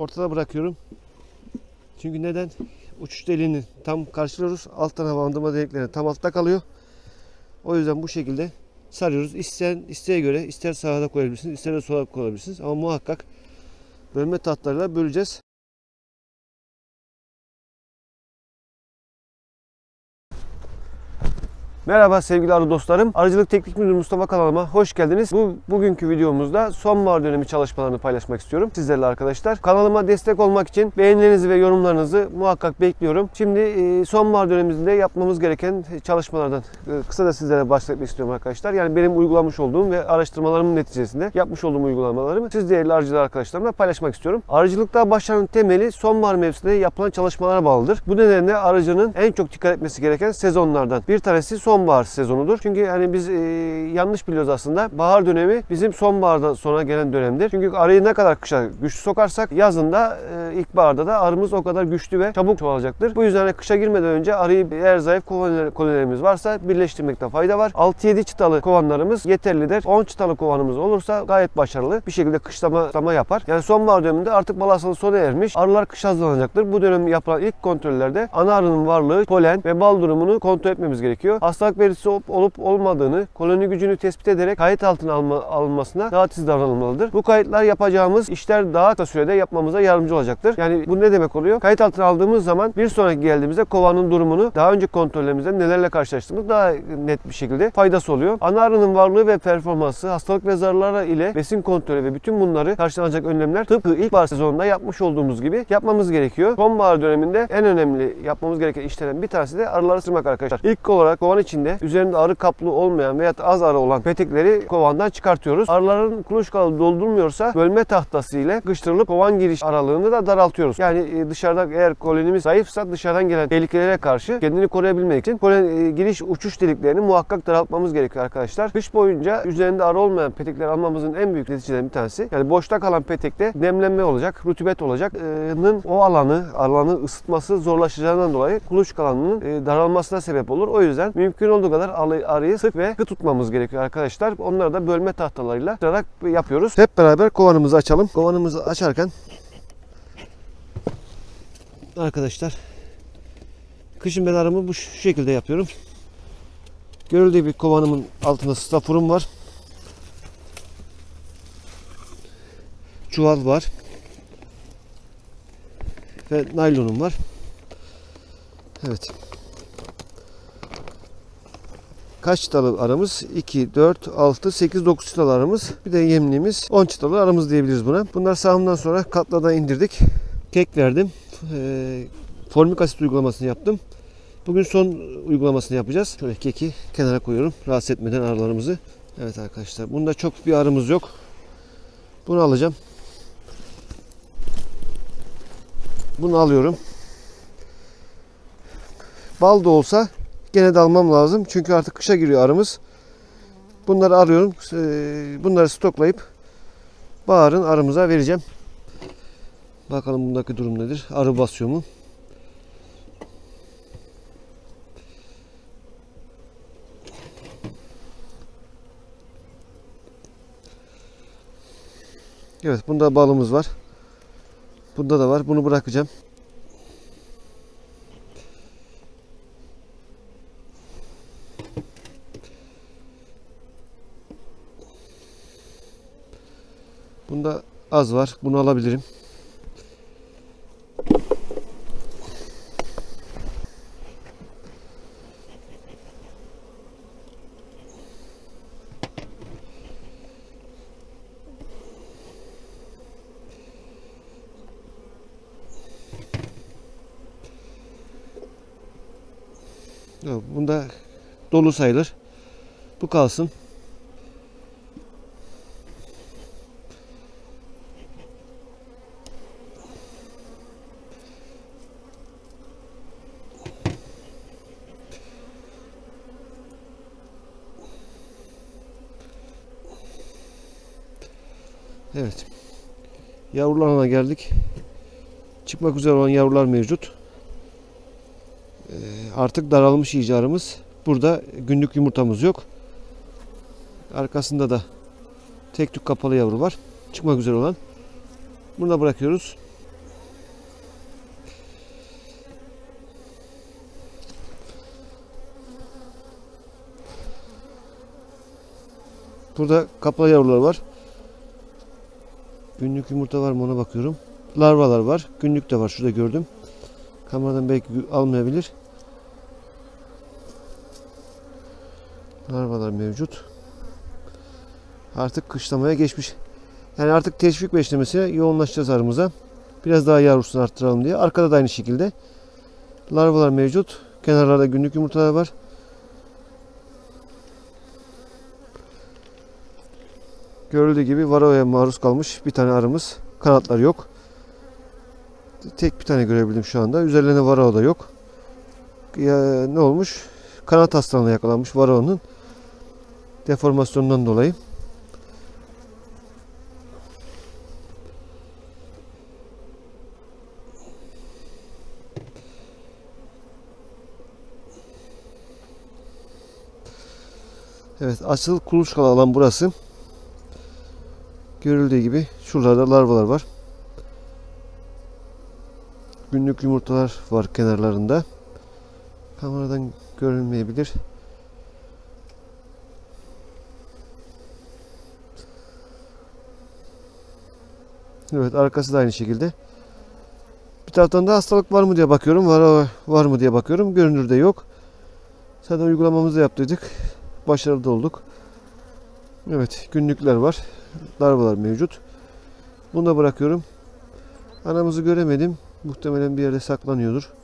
Ortada bırakıyorum. Çünkü neden? Uçuş deliğini tam karşılıyoruz. Alttan havalandırma delikleri tam altta kalıyor. O yüzden bu şekilde sarıyoruz. İsteğe göre ister sağda koyabilirsiniz, ister de sola koyabilirsiniz. Ama muhakkak bölme tahtalarıyla böleceğiz. Merhaba sevgili arı dostlarım. Arıcılık Teknik Müdürü Mustafa kanalıma hoş geldiniz. Bugünkü videomuzda sonbahar dönemi çalışmalarını paylaşmak istiyorum sizlerle arkadaşlar. Kanalıma destek olmak için beğenilerinizi ve yorumlarınızı muhakkak bekliyorum. Şimdi sonbahar dönemimizde yapmamız gereken çalışmalardan kısa da sizlere bahsetmek istiyorum arkadaşlar. Yani benim uygulamış olduğum ve araştırmalarımın neticesinde yapmış olduğum uygulamalarımı siz değerli arıcılar arkadaşlarımla paylaşmak istiyorum. Arıcılıkta başarının temeli sonbahar mevsiminde yapılan çalışmalara bağlıdır. Bu nedenle arıcının en çok dikkat etmesi gereken sezonlardan bir tanesi sonbahar sezonudur. Çünkü yani biz yanlış biliyoruz aslında. Bahar dönemi bizim sonbahardan sonra gelen dönemdir. Çünkü arıyı ne kadar kışa güçlü sokarsak yazında ilkbaharda da arımız o kadar güçlü ve çabuk çoğalacaktır. Bu yüzden kışa girmeden önce arıyı eğer zayıf kolonilerimiz varsa birleştirmekte fayda var. 6-7 çıtalı kovanlarımız yeterlidir. 10 çıtalı kovanımız olursa gayet başarılı bir şekilde kışlama yapar. Yani sonbahar döneminde artık bal hastalığı sona ermiş. Arılar kışa hazırlanacaktır. Bu dönem yapılan ilk kontrollerde ana arının varlığı, polen ve bal durumunu kontrol etmemiz gerekiyor. Hastalık belirtisi olup olmadığını koloni gücünü tespit ederek kayıt altına alınmasına daha titiz davranılmalıdır. Bu kayıtlar yapacağımız işler daha kısa sürede yapmamıza yardımcı olacaktır. Yani bu ne demek oluyor? Kayıt altına aldığımız zaman bir sonraki geldiğimizde kovanın durumunu daha önce kontrollerimizde nelerle karşılaştığımız daha net bir şekilde faydası oluyor. Ana arının varlığı ve performansı, hastalık ve zararları ile besin kontrolü ve bütün bunları karşılanacak önlemler tıpkı ilkbahar sezonunda yapmış olduğumuz gibi yapmamız gerekiyor. Sonbahar döneminde en önemli yapmamız gereken işlerden bir tanesi de arıları ısırmak arkadaşlar. İlk olarak kovan içinde üzerinde arı kaplı olmayan veya az arı olan petekleri kovandan çıkartıyoruz. Arıların kuluçkalı doldurmuyorsa bölme tahtası ile kıştırılıp kovan giriş aralığını da daraltıyoruz. Yani dışarıda eğer kolonimiz zayıfsa dışarıdan gelen tehlikelere karşı kendini koruyabilmek için giriş uçuş deliklerini muhakkak daraltmamız gerekiyor arkadaşlar. Kış boyunca üzerinde arı olmayan petekleri almamızın en büyük neticelerinden bir tanesi. Yani boşta kalan petekte nemlenme olacak, rutubet olacak. O alanı ısıtması zorlaşacağından dolayı kuluçkalanın daralmasına sebep olur. O yüzden mümkün olduğu kadar arıyı sık ve sıkı tutmamız gerekiyor arkadaşlar. Onları da bölme tahtalarıyla yapıyoruz. Hep beraber kovanımızı açalım. Kovanımızı açarken arkadaşlar kışın ben arımı bu şekilde yapıyorum. Görüldüğü gibi kovanımın altında stafurum var. Çuval var. Ve naylonum var. Evet. Kaç çıtalı arımız? 2, 4, 6, 8, 9 çıtalı arımız. Bir de yemliğimiz 10 çıtalı arımız diyebiliriz buna. Bunlar sağımdan sonra katladan indirdik. Kek verdim. Formik asit uygulamasını yaptım. Bugün son uygulamasını yapacağız. Şöyle keki kenara koyuyorum. Rahatsız etmeden arılarımızı. Evet arkadaşlar. Bunda çok bir arımız yok. Bunu alacağım. Bunu alıyorum. Bal da olsa gene de almam lazım. Çünkü artık kışa giriyor arımız. Bunları arıyorum. Bunları stoklayıp baharın arımıza vereceğim. Bakalım bundaki durum nedir? Arı basıyor mu? Evet, bunda balımız var. Bunda da var. Bunu bırakacağım. Bunda az var. Bunu alabilirim. Bunda dolu sayılır. Bu kalsın. Evet. Yavrularına geldik. Çıkmak üzere olan yavrular mevcut. Artık daralmış iyice arımız. Burada günlük yumurtamız yok. Arkasında da tek tük kapalı yavru var. Çıkmak üzere olan. Bunu da bırakıyoruz. Burada kaplan yavrular var. Günlük yumurta var mı ona bakıyorum. Larvalar var. Günlük de var. Şurada gördüm. Kameradan belki almayabilir. Larvalar mevcut. Artık kışlamaya geçmiş. Yani artık teşvik beslemesine yoğunlaşacağız arımıza. Biraz daha yavrusunu arttıralım diye. Arkada da aynı şekilde. Larvalar mevcut. Kenarlarda günlük yumurtalar var. Görüldüğü gibi varoya maruz kalmış bir tane arımız. Kanatlar yok. Tek bir tane görebildim şu anda. Üzerlerinde varroa da yok. Ya, ne olmuş? Kanat hastalığına yakalanmış varroanın deformasyonundan dolayı. Evet, asıl kuluçkalı alan burası. Görüldüğü gibi şuralarda larvalar var. Günlük yumurtalar var kenarlarında. Kameradan görünmeyebilir. Evet, arkası da aynı şekilde. Bir taraftan da hastalık var mı diye bakıyorum. Var mı diye bakıyorum. Görünürde yok. Zaten uygulamamızı da yaptırdık. Başarılı da olduk. Evet, günlükler var. Larvalar mevcut. Bunu da bırakıyorum. Anamızı göremedim. Muhtemelen bir yerde saklanıyordur.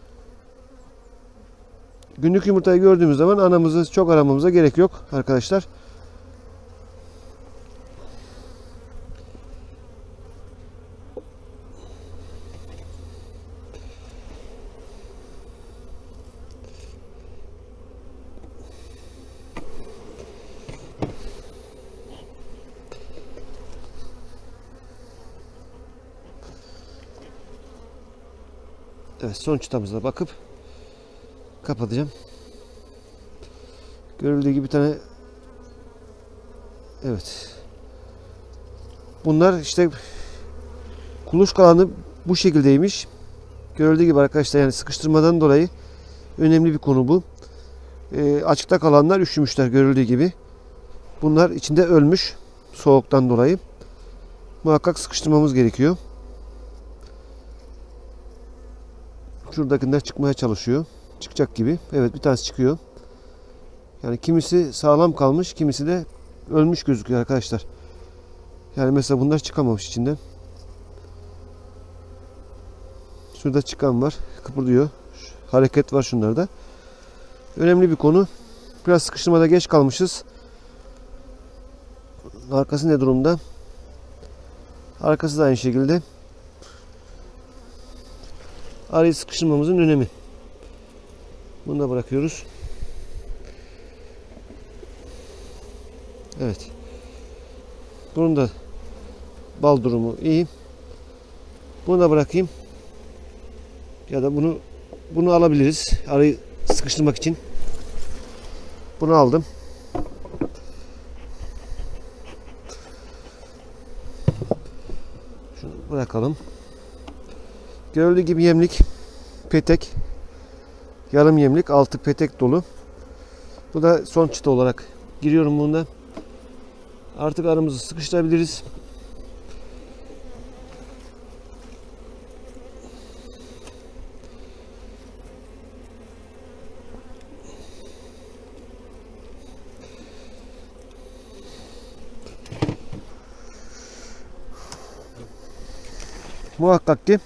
Günlük yumurtayı gördüğümüz zaman anamızı çok aramamıza gerek yok arkadaşlar. Evet, son çıtamıza bakıp kapatacağım. Görüldüğü gibi bir tane, evet. Bunlar işte kuluçka alanı bu şekildeymiş. Görüldüğü gibi arkadaşlar, yani sıkıştırmadan dolayı önemli bir konu bu. Açıkta kalanlar üşümüşler görüldüğü gibi. Bunlar içinde ölmüş soğuktan dolayı. Muhakkak sıkıştırmamız gerekiyor. Şuradakiler çıkmaya çalışıyor. Çıkacak gibi. Evet, bir tanesi çıkıyor. Yani kimisi sağlam kalmış, kimisi de ölmüş gözüküyor arkadaşlar. Yani mesela bunlar çıkamamış içinden. Şurada çıkan var. Kıpırdıyor. Hareket var şunlarda. Önemli bir konu. Biraz sıkıştırmada geç kalmışız. Arkası ne durumda? Arkası da aynı şekilde. Arayı sıkıştırmamızın önemi. Bunu da bırakıyoruz. Evet. Bunun da bal durumu iyi. Bunu da bırakayım. Ya da bunu alabiliriz. Arayı sıkıştırmak için. Bunu aldım. Şunu bırakalım. Görüldüğü gibi yemlik, petek, yarım yemlik, altı petek dolu. Bu da son çıta olarak giriyorum bunda. Artık aramızı sıkıştırabiliriz. Muhakkak ki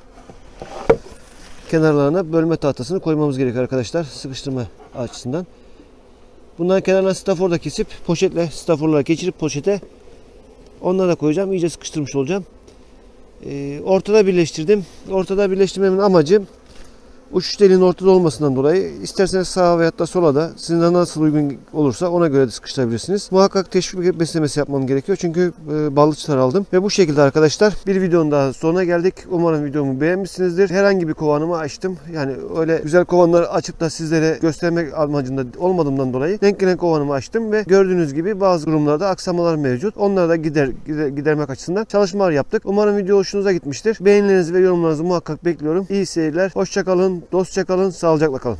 kenarlarına bölme tahtasını koymamız gerekiyor arkadaşlar, sıkıştırma açısından. Bunların kenarlarına staforla kesip poşetle, staforlara geçirip poşete onları da koyacağım. İyice sıkıştırmış olacağım. Ortada birleştirdim. Ortada birleştirmemin amacı uç deliğin ortada olmasından dolayı, isterseniz sağa veyahut da sola da sizin nasıl uygun olursa ona göre de sıkıştırabilirsiniz. Muhakkak teşvik beslemesi yapmam gerekiyor. Çünkü ballı çıtar aldım. Ve bu şekilde arkadaşlar bir videonun daha sonuna geldik. Umarım videomu beğenmişsinizdir. Herhangi bir kovanımı açtım. Yani öyle güzel kovanları açıp da sizlere göstermek amacında olmadığımdan dolayı denk gelen kovanımı açtım ve gördüğünüz gibi bazı durumlarda aksamalar mevcut. Onları da gidermek açısından çalışmalar yaptık. Umarım video hoşunuza gitmiştir. Beğenilerinizi ve yorumlarınızı muhakkak bekliyorum. İyi seyirler. Hoşça kalın. Dostça kalın, sağlıcakla kalın.